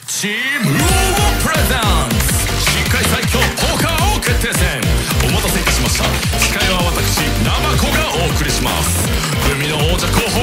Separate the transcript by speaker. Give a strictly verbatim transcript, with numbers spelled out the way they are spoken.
Speaker 1: チームローボプレゼンツ深海最強ポーカー王決定戦。お待たせいたしました。司会は私ナマコがお送りします。海の王者候補